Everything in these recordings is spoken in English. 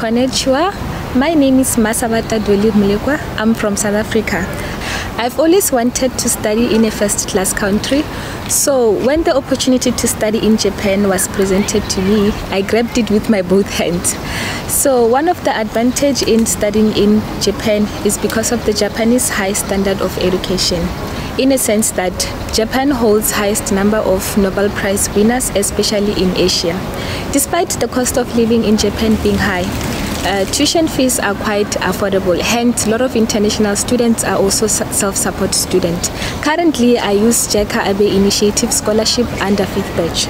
Konnichiwa. My name is Masabata Dweli Mulekwa. I'm from South Africa. I've always wanted to study in a first-class country. So when the opportunity to study in Japan was presented to me, I grabbed it with my both hands. So one of the advantages in studying in Japan is because of the Japanese high standard of education. In a sense that Japan holds highest number of Nobel Prize winners, especially in Asia. Despite the cost of living in Japan being high, tuition fees are quite affordable. Hence, a lot of international students are also self-support students. Currently, I use JICA Abe Initiative Scholarship under 5th batch.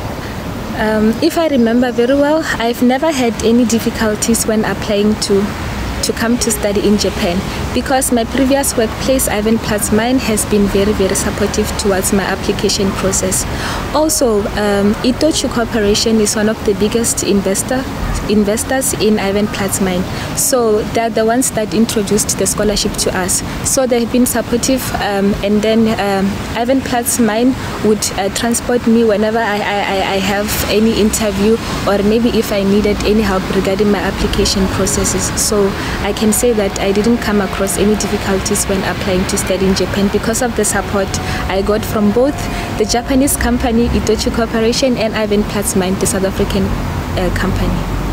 If I remember very well, I've never had any difficulties when applying to come to study in Japan, because my previous workplace, Ivan Platz Mine, has been very supportive towards my application process. Also, Itochu Corporation is one of the biggest investors in Ivan Platz Mine. So they're the ones that introduced the scholarship to us. So they've been supportive, and then Ivan Platz Mine would transport me whenever I have any interview, or maybe if I needed any help regarding my application processes. So I can say that I didn't come across any difficulties when applying to study in Japan because of the support I got from both the Japanese company Itochu Corporation and Ivan Platz Mine, the South African company.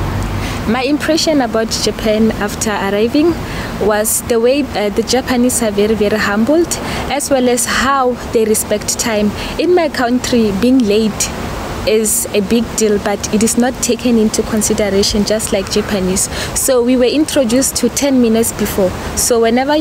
My impression about Japan after arriving was the way the Japanese are very humbled, as well as how they respect time. In my country, being late is a big deal, but it is not taken into consideration just like Japanese. So we were introduced to 10 minutes before. So whenever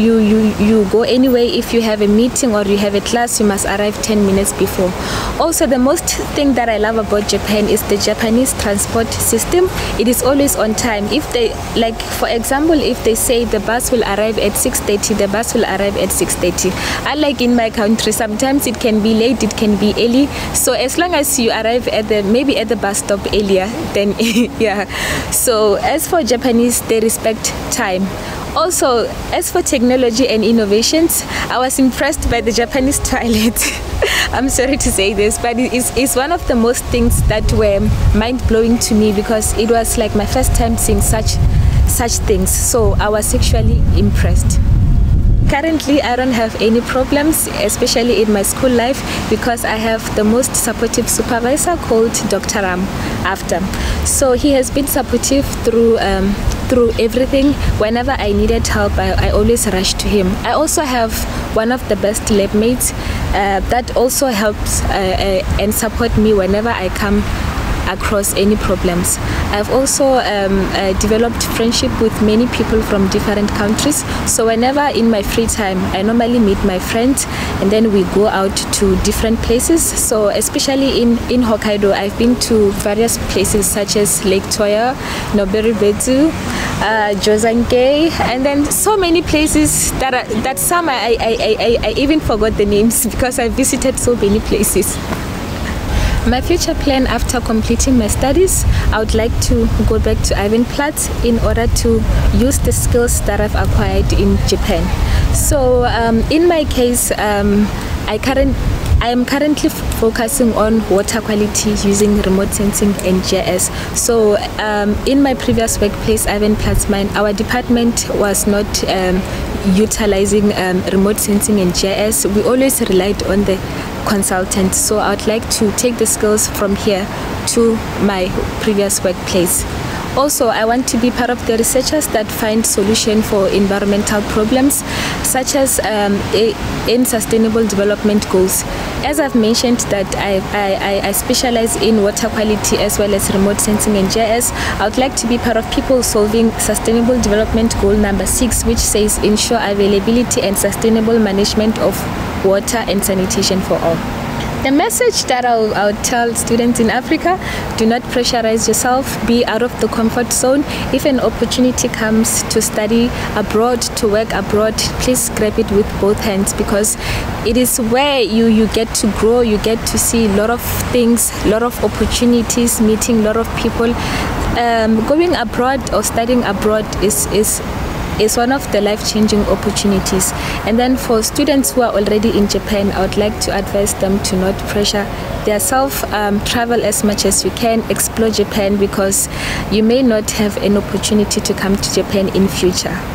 you go anywhere, if you have a meeting or you have a class, you must arrive 10 minutes before. Also, the most thing that I love about Japan is the Japanese transport system. It is always on time. If they, like for example, if they say the bus will arrive at 6:30, the bus will arrive at 6:30. Unlike in my country, sometimes it can be late, it can be early. So as long as you arrive at maybe at the bus stop earlier, then yeah. So as for Japanese, they respect time. Also, as for technology and innovations, I was impressed by the Japanese toilet. I'm sorry to say this, but it's one of the most things that were mind-blowing to me, because it was like my first time seeing such things. So I was actually impressed. Currently, I don't have any problems, especially in my school life, because I have the most supportive supervisor called Dr. Ram After. So he has been supportive through everything. Whenever I needed help, I always rush to him. I also have one of the best lab mates that also helps and support me whenever I come across any problems. I've also developed friendship with many people from different countries. So whenever in my free time, I normally meet my friends, and then we go out to different places. So especially in Hokkaido, I've been to various places such as Lake Toya, Noberibezu, Jozanke, and then so many places that some I even forgot the names because I visited so many places. My future plan after completing my studies, I would like to go back to Ivan Platz in order to use the skills that I've acquired in Japan. So in my case, I am currently focusing on water quality using remote sensing and GIS. So in my previous workplace, Ivan Platz Mine, our department was not utilizing remote sensing and GIS. We always relied on the consultant. So I would like to take the skills from here to my previous workplace. Also, I want to be part of the researchers that find solutions for environmental problems, such as in sustainable development goals. As I've mentioned that I specialize in water quality as well as remote sensing and GIS, I would like to be part of people solving sustainable development goal number 6, which says ensure availability and sustainable management of water and sanitation for all. The message that I would tell students in Africa: do not pressurize yourself, be out of the comfort zone. If an opportunity comes to study abroad, to work abroad, please grab it with both hands, because it is where you get to grow, you get to see a lot of things, a lot of opportunities, meeting a lot of people. Going abroad or studying abroad is is one of the life-changing opportunities. And then for students who are already in Japan, I would like to advise them to not pressure themselves, travel as much as you can, explore Japan, because you may not have an opportunity to come to Japan in future.